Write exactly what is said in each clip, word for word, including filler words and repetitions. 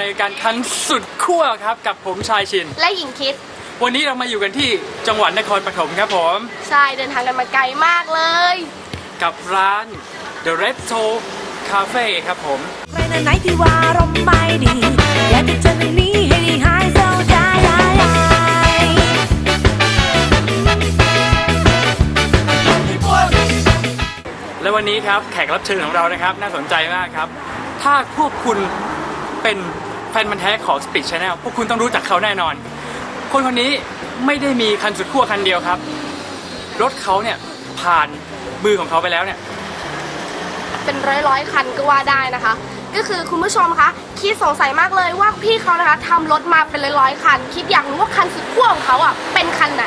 ในการคันสุดขั้วครับกับผมชายชินและหญิงคิดวันนี้เรามาอยู่กันที่จังหวัดนครปฐมครับผมใช่เดินทางกันมาไกลมากเลยกับร้าน The Red Soul Cafe ครับผมใครไหนที่ว่ารมไม่ดีอยากจะเจอในนี้ให้หายเศร้าใจและวันนี้ครับแขกรับเชิญของเรานะครับน่าสนใจมากครับถ้าพวกคุณเป็นแฟนพันธุ์แท้ของ Speed Channel พวกคุณต้องรู้จักเขาแน่นอนคนคนนี้ไม่ได้มีคันสุดขั้วคันเดียวครับรถเขาเนี่ยผ่านมือของเขาไปแล้วเนี่ยเป็นร้อยร้อยคันก็ว่าได้นะคะก็คือคุณผู้ชมคะคิดสงสัยมากเลยว่าพี่เขานะคะทำรถมาเป็นร้อยร้อยคันคิดอยากรู้ว่าคันสุดขั้วของเขาอ่ะเป็นคันไหน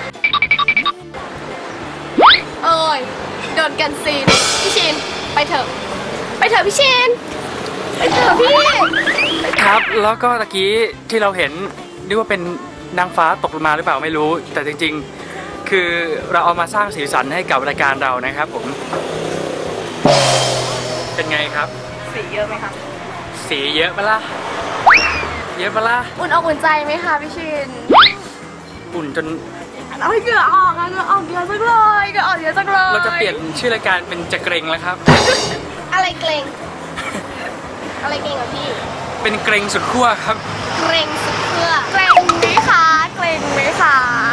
เอ้ยโดนกันซีนพี่ชินไปเถอะไปเถอะพี่ชินไปเถอะพี่ครับแล้วก็ตะกี้ที่เราเห็นเรียกว่าเป็นนางฟ้าตกลงมาหรือเปล่าไม่รู้แต่จริงๆคือเราเอามาสร้างสีสันให้กับรายการเรานะครับผมเป็นไงครับสีเยอะไหมคะสีเยอะปะล่ะเยอะปะล่ะอุ่นอกอุ่นใจไหมคะพี่ชินอุ่นจนเอาให้เกลือออกอะเกลือออกเยอะจังเลยเกลือออกเยอะจังเลยเราจะเปลี่ยนชื่อรายการเป็นจะเกรงแล้วครับอะไรเกรงอะไรเกรงอ่ะพี่เป็นเกรงสุดขั้วครับเกรงสุดขั้วเกรงไหมคะเกรงไหมคะ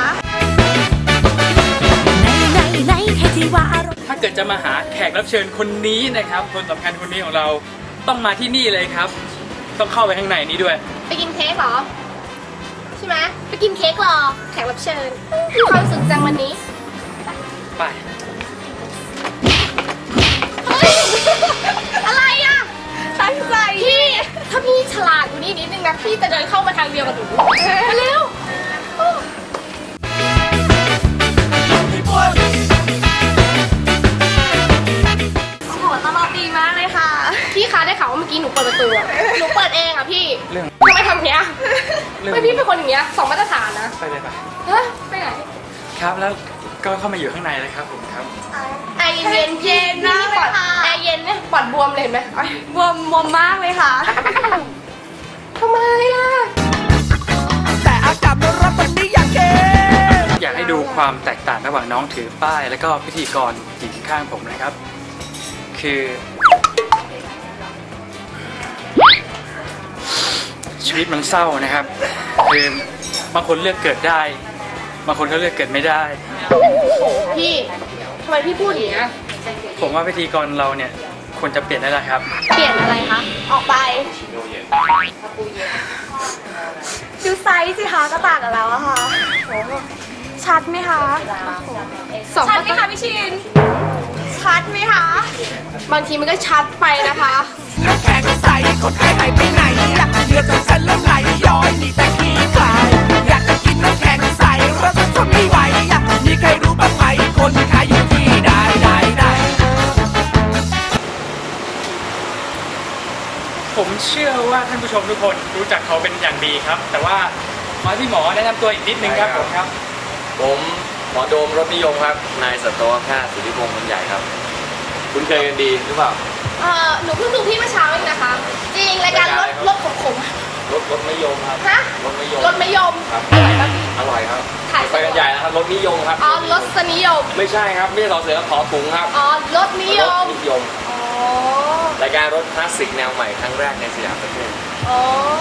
ถ้าเกิดจะมาหาแขกรับเชิญคนนี้นะครับคนสำคัญคนนี้ของเราต้องมาที่นี่เลยครับต้องเข้าไปข้างในนี้ด้วยไปกินเค้กเหรอใช่ไหมไปกินเค้กรอแขกรับเชิญมีความสุขจังวันนี้ไปเฮ้ยอะไรอ่ะตั้งใจพี่ถ้าพี่ฉลาดกว่านี้นิดนึงนะพี่จะเดินเข้ามาทางเดียวกับหนูมาเร็วพี่คะได้ข่าวว่าเมื่อกี้หนูเปิดประตูหนูเปิดเองอ่ะพี่ทำไมทำเนี้ยไม่พี่เป็นคนอย่างเงี้ยสองมาตรฐานนะไปเลยไปเฮ้ยไปไหนครับแล้วก็เข้ามาอยู่ข้างในเลยครับผมครับแอร์เย็นเย็นนะปอดแอร์เย็นเนี่ยปอดบวมเลยเห็นไหมบวมบวมมากเลยค่ะทำไมล่ะแต่อากาศมันร้อนวันนี้อยากเกอยากให้ดูความแตกต่างระหว่างน้องถือป้ายแล้วก็พิธีกรหญิงข้างผมนะครับคือชีวิตมันเศร้านะครับคือบางคนเลือกเกิดได้บางคนก็เลือกเกิดไม่ได้พี่ทำไมพี่พูดอย่างนี้ผมว่าพิธีกรเราเนี่ยควรจะเปลี่ยนได้แล้วครับเปลี่ยนอะไรคะออกไปดูไซส์สิคะก็ต่างกันแล้วอะค่ะชัดไหมคะชัดไหมคะพี่ชินชัดไหมคะบางทีมันก็ชัดไปนะคะน้ำแข็งใสคนไข้หายไปไหนอยากเลือดของฉันเริ่มไหลย้อยนี่แต่ขี้คลายอยากจะกินน้ำแข็งใสเราจะทนไม่ไหวอยากมีใครรู้บ้างไหมคนขายอยู่ที่ใดใดใดผมเชื่อว่าท่านผู้ชมทุกคนรู้จักเขาเป็นอย่างดีครับแต่ว่ามาที่หมอแนะนำตัวอีกนิดนึงครับผมครับผมหมอโดมรถนิยมครับนายสัตวแพทย์สุทธิพงษ์คนใหญ่ครับคุณเคยกันดีหรือเปล่าเออหนูเพิ่งดูพี่เมื่อเช้าเองนะคะจริงรายการรถรถขมรถรถนิยมครับฮะรถนิยมรถนิยมครับอร่อยครับอร่อยครับไปกันใหญ่นะครับรถนิยมครับอ๋อรถนิยมไม่ใช่ครับไม่ใช่ต่อเสือขอถุงครับอ๋อรถนิยมรถนิยมอ๋อรายการรถคลาสสิกแนวใหม่ครั้งแรกในสยามประเทศอ๋อ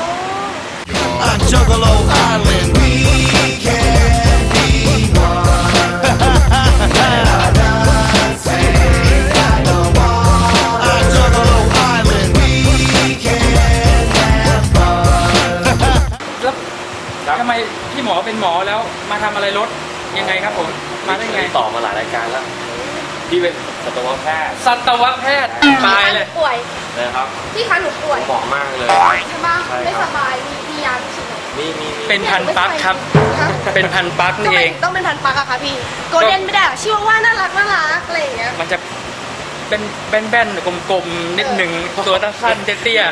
ทำไมพี่หมอเป็นหมอแล้วมาทำอะไรรถยังไงครับผมมาได้ไงต่อมาหลายรายการแล้วพี่เป็นสัตวแพทย์สัตวแพทย์ตายเลยป่วยนะครับพี่คะหนูป่วยหมอมากเลยใช่ไหมไม่สบายมีมียาฉีดมีมีเป็นพันปักครับเป็นพันปักนี่เองต้องเป็นพันปักอะคะพี่โกลเด้นไม่ได้ชื่อว่าน่ารักน่ารักอะไรอย่างเงี้ยมันจะเป็นแบนๆกลมๆนิดหนึ่งตัวสั้นๆเตี้ย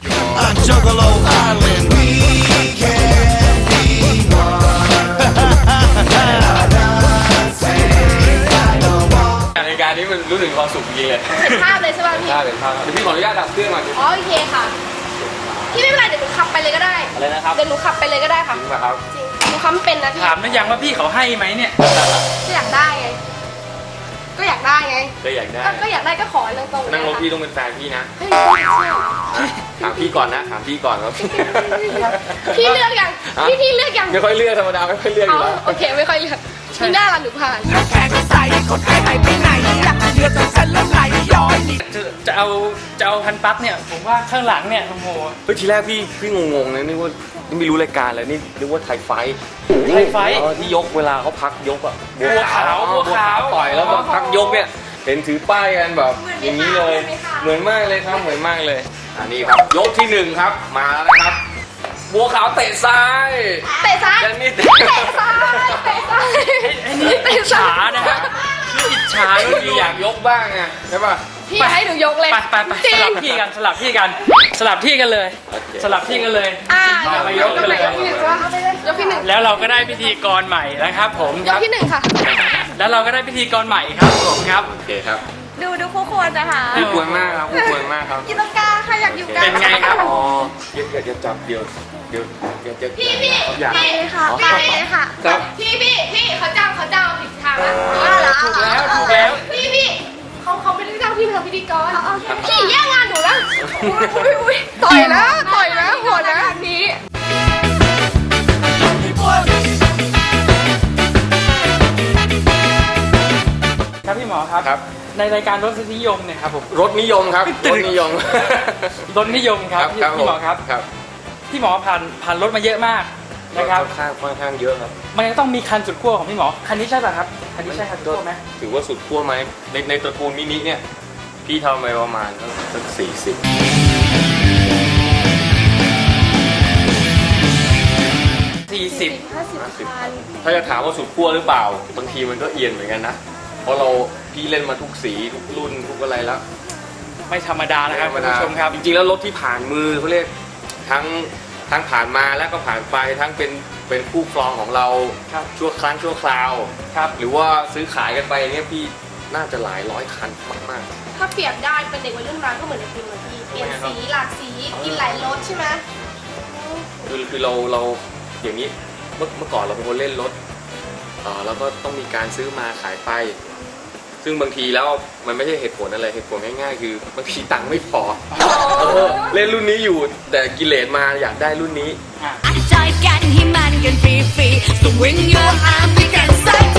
รายการนี้มันรู้ถึงความสุขจริงเลยเห็นภาพเลยใช่ไหมพี่ภาพเห็นภาพเดี๋ยวพี่ขออนุญาตดับเครื่องก่อนอ๋อโอเคค่ะพี่ไม่เป็นไรเดี๋ยวหนูขับไปเลยก็ได้อะไรนะครับเดี๋ยวหนูขับไปเลยก็ได้ค่ะจริงป่ะครับจริงหนูขับไม่เป็นนะพี่ถามหรือยังว่าพี่เขาให้ไหมเนี่ยก็อยากได้ไงก็อยากได้ไงก็อยากได้ก็ก็อยากได้ก็ขอตรงๆนั่งรถนะคะพี่ต้องเป็นแฟนพี่นะเฮ้ยไม่ใช่ถามพี่ก่อนนะ ถามพี่ก่อนครับพี่เลือกยังฮะพี่พี่เลือกยังไม่ค่อยเลือกธรรมดาไม่ค่อยเลือกอเอายู่แล้วโอเคไม่ค่อยเลือกพี่หน้าละหนูผ่านน้ำแข็งใสคนไข้หายไปไหนอะเลือดของฉันเริ่มไหลย้อยนี่จะจะเอาจะเอาพันปั๊บเนี่ยผมว่าข้างหลังเนี่ยโอ้โหเฮ้ยทีแรกพี่พี่งงๆนะนึกว่านี่ไม่รู้รายการเลยนี่นึกว่าไทยไฟท์ไทยไฟท์เออที่ยกเวลาเขาพักยกอะบัวขาวอ๋อบัวขาวต่อยแล้วก็พักยกเนี่ยเห็นถือป้ายกันแบบอย่างนี้เลย เหมือนมากเลยครับเหมือนมากเลยอันนี้ครับยกที่หนึ่งครับมาแล้วนะครับ บัวขาวเตะซ้ายเตะซ้ายแดนนี่เตะเตะซ้ายเตะซ้ายไอ้นี่อิจฉานะฮะคืออิจฉาบางทีอยากยกบ้างไงใช่ป่ะพี่ให้หนูยกเลยไปไปไปจริสงลับที่กันสลับที่กันสลับที่กันเลยโอเคสลับที่กันเลยอ่าเอามายกกันเลยยกที่หนึ่งวะยกที่หนึ่งแล้วเราก็ได้พิธีกรใหม่นะครับผมยคกรับที่หนึ่งค่ะแล้วเราก็ได้พิธีกรใหม่ครับผมครับโอเคครับดูดูคู่ควรนะคะคู่ควรมากครับคู่ควรมากครับอยู่ตรงกลางค่ะอยากอยู่กลางเป็นไงครับอ๋ออย่าอย่าอย่าจับเดี๋ยวเดี๋ยวอย่าจะพี่พี่อยากไปเลยค่ะไปเลยค่ะครับพี่พี่พี่เขาจ้างเขาจ้างผิดทางแล้วเหรอถูกแล้วถูกแล้วพี่พี่เขาเขาไม่ได้จ้างพี่เป็นพิธีกรพี่แย่งงานหนูแล้วอุ้ยอุ้ยต่อยนะต่อยนะหัวนะนี้ครับพี่หมอครับครับในรายการรสนิยมเนี่ยครับผมรถนิยมครับรถนิยมรสนิยมครับพี่พี่หมอครับครับพี่หมอผ่านผ่านรถมาเยอะมากนะครับค่อนข้างค่อนข้างเยอะครับมันจะต้องมีคันสุดขั้วของพี่หมอคันนี้ใช่ป่ะครับคันนี้ใช่คันสุดขั้วไหมถือว่าสุดขั้วไหมในในตระกูลมินิเนี่ยพี่ทำไปประมาณสักสี่สิบสี่สิบห้าสิบพันถ้าจะถามว่าสุดขั้วหรือเปล่าบางทีมันก็เอียนเหมือนกันนะเพราะเราพี่เล่นมาทุกสีทุกรุ่นทุกอะไรแล้วไม่ธรรมดานะครับคุณผู้ชมครับจริงๆแล้วรถที่ผ่านมือเขาเรียกทั้งทั้งผ่านมาแล้วก็ผ่านไปทั้งเป็นเป็นคู่ครองของเราครับชั่วครั้งชั่วคราวครับหรือว่าซื้อขายกันไปอย่างเงี้ยพี่น่าจะหลายร้อยคันมากถ้าเปรียบได้เป็นเด็กวัยรุ่นมาก็เหมือนเด็กกินเหมือนพี่เปลี่ยนสีหลากสีกินหลายรสใช่ไหมๆคือคือเราเราอย่างนี้เมื่อเมื่อก่อนเราเป็นคนเล่นรถเอ่อแล้วก็ต้องมีการซื้อมาขายไป ซึ่งบางทีแล้วมันไม่ใช่เหตุผลอะไรเหตุผลง่ายๆ คือบางทีตังค์ไม่พอเออเล่นรุ่นนี้อยู่แต่กิเลสมาอยากได้รุ่นนี้อ่ะจอยกันให้มันกันฟรีๆ so when you are ด้วยกันสักที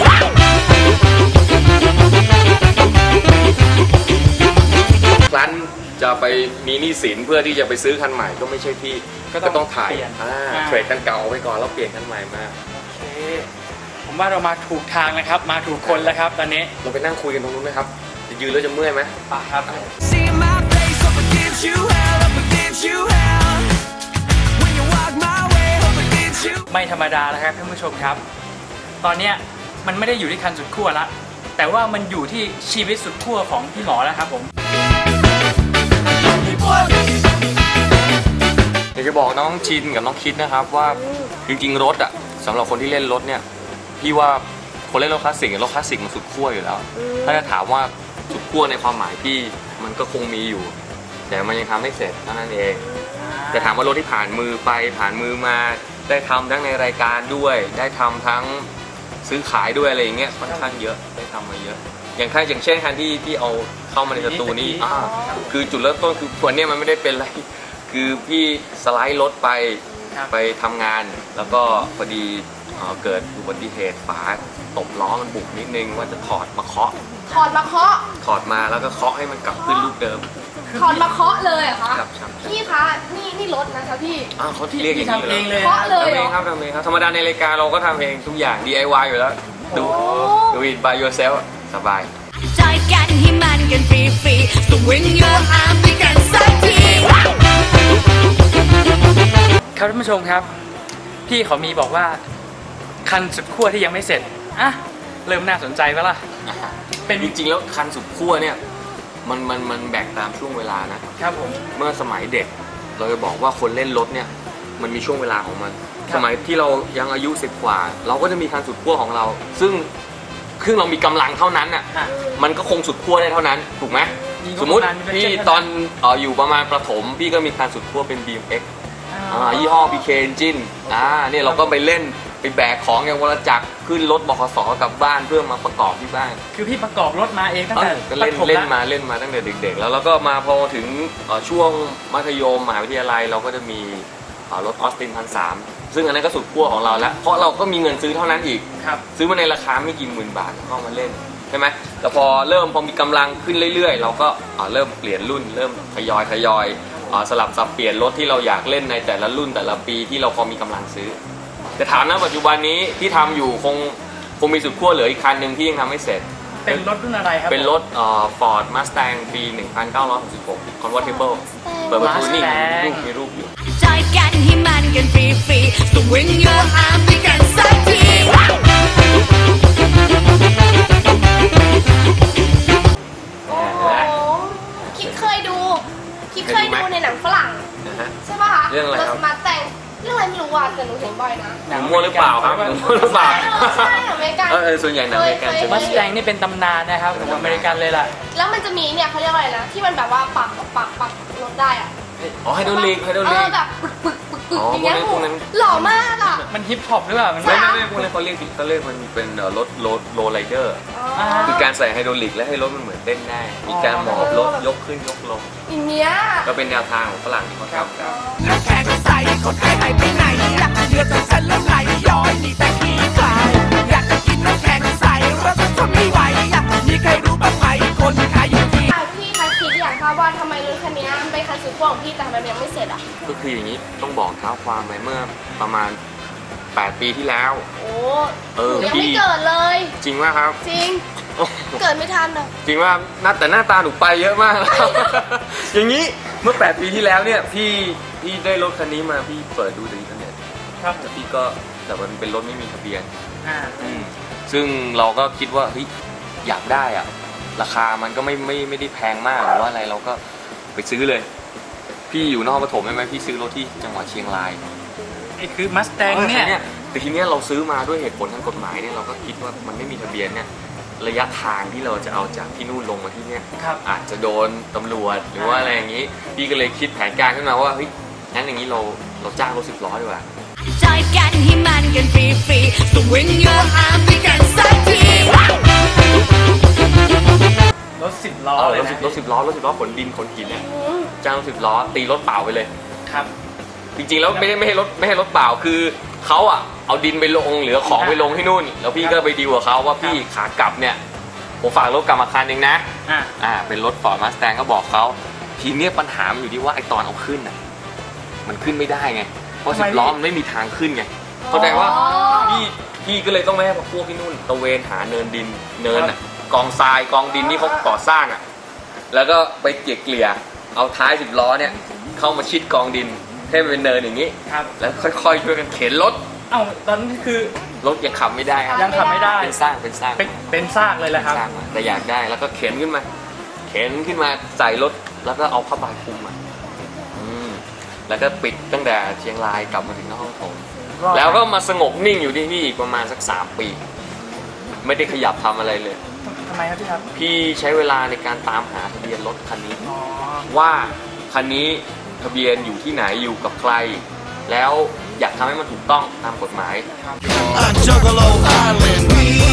ครั้นจะไปมีหนี้สินเพื่อที่จะไปซื้อคันใหม่ก็ไม่ใช่ที่ก็ต้องก็ต้องถ่ายเปลี่ยนอ่าอ่าเทรดกันเก่าไปก่อนแล้วเปลี่ยนคันใหม่มาโอเคผมว่าเรามาถูกทางนะครับ มาถูกคนแล้วครับตอนนี้เราไปนั่งคุยกันตรงนู้นไหมครับจะยืนแล้วจะเมื่อยไหมไปครับ See my face up against you hell up against you hell when you walk my way up against you ไม่ธรรมดาแล้วครับท่านผู้ชมครับ ตอนเนี้ยมันไม่ได้อยู่ที่คันสุดขั้วละแต่ว่ามันอยู่ที่ชีวิตสุดขั้วของพี่หมอแล้วครับผมอยากจะบอกน้องชินกับน้องคิดนะครับว่าจริงๆรถอ่ะสำหรับคนที่เล่นรถเนี่ยพี่ว่าคนเล่นรถคลาสสิกรถคลาสสิกมันสุดขั้วอยู่แล้ว ถ้าจะถามว่าสุดขั้วในความหมายพี่มันก็คงมีอยู่ แต่มันยังทำไม่เสร็จเท่านั้นเองแต่ถามว่ารถที่ผ่านมือไปผ่านมือมาได้ทำทั้งในรายการด้วย ได้ทำทั้งซื้อขายด้วยอะไรอย่างเงี้ยค่อนข้างเยอะได้ทำมาเยอะ อย่างคันอย่างเช่นคันที่ที่เอาเข้ามาในสตูนี่อ่าคือจุดเริ่มต้นคือตัวเนี้ยมันไม่ได้เป็นอะไรคือพี่สไลด์รถไปครับไปทำงาน แล้วก็พอดีเอ่อเกิดอุบัติเหตุฝาตบล้อมันบุกนิดนึงว่าจะถอดมาเคาะถอดมาเคาะถอดมาแล้วก็เคาะให้มันกลับขึ้นรูปเดิมถอดมาเคาะเลยเหรอคะครับครับพี่คะนี่นี่รถนะคะพี่อ้าวเขาเรียกอย่างนี้ทำเองเลยเคาะเลยทำเหเอรง อครับทำเองครับธรรมดาในรายการเราก็ทำเองทุกอย่าง ดี ไอ วาย อยู่แล้วดูโอ้ดู it by yourself สบายจอยกันให้มันกันฟรีๆ so when you are ด้วยกันสักทีครับท่านผู้ชมครับ พี่เขามีบอกว่าคันสุดขั้วที่ยังไม่เสร็จอ่ะเริ่มน่าสนใจปะล่ะเป็นจริงๆแล้วคันสุดขั้วเนี่ยมันมันมันแบ่งตามช่วงเวลานะครับผมเมื่อสมัยเด็ก เราจะบอกว่าคนเล่นรถเนี่ยมันมีช่วงเวลาของมันครับสมัยที่เรายังอายุสิบกว่า เราก็จะมีคันสุดขั้วของเรา ซึ่งเครื่องเรามีกำลังเท่านั้นอ่ะอ่ะมันก็คงสุดขั้วได้เท่านั้นถูกไหมมีงบสมมุติประมาณมีพี่ budget ตอนเอ่ออยู่ประมาณประถมพี่ก็มีคันสุดขั้วเป็น บี เอ็ม เอ็กซ์อ่าอ่อ่ายี่ห้อ พี เค Engine อ่าเนี่ยเราก็ไปเล่นไปแบกของอย่างวรจักรขึ้นรถบขสกลับบ้านเพื่อมาประกอบที่บ้านคือพี่ประกอบรถมาเองตั้งเอแต่อก็เล่นประถมเล่นละมาเล่นมาตั้งแต่เด็กๆ แล้วเราก็มาพอถึงเอ่อช่วงมัธยมมหาวิทยาลัยเราก็จะมีเอ่อรถออสตินพันสามซึ่งอันนั้นก็สุดขั้วของเราแล้ว เพราะเราก็มีเงินซื้อเท่านั้นอีกครับซื้อมาในราคาไม่กี่หมื่นบาทก็เอามาเล่นใช่ไหมแต่พอเริ่มพอมีกำลังขึ้นเรื่อยๆ เราก็เอ่อเริ่มเปลี่ยนรุ่นเริ่มทยอยทยอยเอ่อสลับสับเปลี่ยนรถที่เราอยากเล่นในแต่ละรุ่นแต่ละปีที่เราพอมีกำลังซื้อแต่ถามนะปัจจุบันนี้ที่ทำอยู่คงคงมีสุดขั้วเหลืออีกคันหนึ่งที่ยังทำไม่เสร็จเป็นรถรุ่นอะไรครับเป็นรถเอ่อ Ford Mustang ปี หนึ่งพันเก้าร้อยหกสิบหก Convertible เปิดประตูนี่รูปมีรูปอยู่จอยกันให้มันกันฟรีๆ Swing your arm ด้วยกันสักทีโอ้โหคิดเคยดูคิดเคยดูในหนังฝรั่งนะฮะใช่ป่ะคะเรื่องอะไรครับมาแต่งเรื่องอะไรไม่รู้อ่ะแต่หนูเห็นบ่อยนะหนังมั่วหรือเปล่าครับมั่วหรือเปล่าใช่อเมริกันเออเออส่วนใหญ่หนังอเมริกันใช่ไหมมัสแตงนี่เป็นตำนานนะครับของอเมริกันเลยล่ะแล้วมันจะมีเนี่ยเขาเรียกว่าอะไรนะ ที่มันแบบว่าปักปักปักรถได้อ่ะอ๋อไฮโดรลิกไฮโดรเอลิอก แบบปึกปึกปึกปึกอ๋ออย่างเงี้ยพวกนั้นพวกนั้นหล่อมากอ่ะมันฮิปฮอปหรือเปล่ามันใช่ไม่ไม่ไม่พวกนี้เขาเรียกเขาเรียกมันเป็นเอ่อรถโลโลไรเดอร์อ๋อคือการใส่ไฮโดรลิกและให้รถมันเหมือนเต้นได้ มีการหมอบรถยกขึ้นยกลงอย่างเงี้ยก็เป็นแนวทางของฝรั่งที่เขาทำน้ำแข็งใสคนไข้หายไปไหนล่ะเลือดของฉันเริ่มไหลย้อยนี่แต่ขี้คลายอยากจะกินน้ำแข็งใสเราจะทนไม่ไหวอ่ะมีใครรู้บ้างไหมคนขายอยู่ที่อ่ะพี่คะคิดอย่างค่ะว่าทำไมรถคันนี้มันเป็นคันสุดขั้วของพี่แต่ทำไมมันยังไม่เสร็จอ่ะก็คืออย่างนี้ต้องบอกเท้าความไปเมื่อประมาณแปดปีที่แล้วโอ้เออยังพี่ไม่เกิดเลยจริงว่าครับจริง เกิดไม่ทันอ่ะจริงว่าหน้าแต่หน้าตาหนูไปเยอะมากแล้วครับ อย่างนี้เมื่อแปดปีที่แล้วเนี่ยพี่พี่ได้รถคันนี้มาพี่เปิดดูในอินเทอร์เน็ตครับแต่พี่ก็แต่มันเป็นรถไม่มีทะเบียนอ่าอืมซึ่งเราก็คิดว่าเฮ้ยอยากได้อะราคามันก็ไม่ไม่ไม่ได้แพงมากหรือว่าอะไรเราก็ไปซื้อเลย พี่อยู่นครปฐมใช่ไหมพี่ซื้อรถที่จังหวัดเชียงรายไอ้คือมัสแตงเนี่ยแต่ทีเนี้ยเราซื้อมาด้วยเหตุผลทางกฎหมายเนี่ยเราก็คิดว่ามันไม่มีทะเบียนเนี่ยระยะทางที่เราจะเอาจากที่นู่นลงมาที่เนี่ยครับอาจจะโดนตำรวจหรือว่าอะไรอย่างนี้ พี่ก็เลยคิดแผนการขึ้นมาว่าเฮ้ยงั้นอย่างนี้เราเราจ้างรถสิบล้อดีกว่าจอยกันให้มันกันฟรีๆ Swing your arm ด้วยกันสักทีรถสิบล้อเออเลยรถนะสิบรถสิบล้อรถสิบล้อขนดินขนหินเนี่ยอืมจ้างรถสิบล้อตีรถเปล่าไปเลยครับจริงๆแล้วไม่ได้ไม่ให้รถไม่ให้รถเปล่าคือเขาอ่ะเอาดินไปลงหรือของไปลงที่นู่น แล้วพี่ก็ไปดีลกับเขาว่าพี่ขากลับเนี่ยผมฝากรถกลับมาคันเองนะอ่าอ่าเป็นรถฟอร์ดมาสแตงก็บอกเขาทีเนี้ยปัญหามันอยู่ที่ว่าไอตอนเอาขึ้นอ่ะมันขึ้นไม่ได้ไงเพราะสิบล้อมันไม่มีทางขึ้นไงเข้าใจว่าพี่พี่ก็เลยต้องไม่ให้พวกพี่นู่นตะเวนหาเนินดินเนินอ่ะกองทรายกองดินที่เขาก่อสร้างอ่ะแล้วก็ไปเกลี่ยเกลี่ยเอาท้ายสิบล้อเนี่ยเข้ามาชิดกองดินให้มันเป็นเนินอย่างนี้ครับแล้วค่อยๆช่วยกันเข็นรถเอ้าตอนนี้คือรถยังขับไม่ได้ครับยังขับไม่ได้เป็นสร้างเป็นสร้างเป็นเป็นซากเลยแหละครับสร้างมาแต่อยากได้แล้วก็เข็นขึ้นมา เข็นขึ้นมาใส่รถแล้วก็เอาผ้าใบคลุมอ่ะอืมแล้วก็ปิดตั้งแต่เชียงรายกลับมาถึงนครปฐมแล้วก็มาสงบนิ่งอยู่ที่นี่อีกประมาณสักสามปี ไม่ได้ขยับทำอะไรเลยทำไมครับพี่ครับพี่ใช้เวลาในการตามหาทะเบียนรถคันนี้อ๋อว่าคันนี้ทะเบียนอยู่ที่ไหนอยู่กับใคร แล้วอยากทำให้มันถูกต้องตามกฎหมาย A Juggalo Island. We